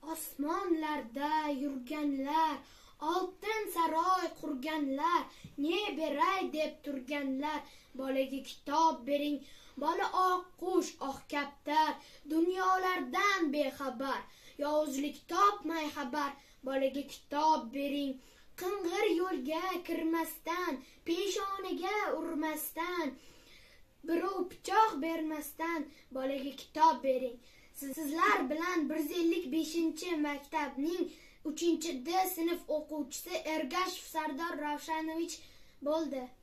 Osmonlarda yurganlar, oltin saroy qurganlar, ne beray deb turganlar, bolaga kitob bering. Bola oq qush, oq kaptar, dunyolardan bexabar, yovuzlik topmay xabar, bolaga kitob bering. Qing'ir yo'lga kirmasdan, peshonaga urmasdan, birov pichoq bermasdan, bolaga kitob bering. Sizlar bilan 155-maktabning 3-sinf o'quvchisi Ergashev Sardor Ravshanovich bo'ldi.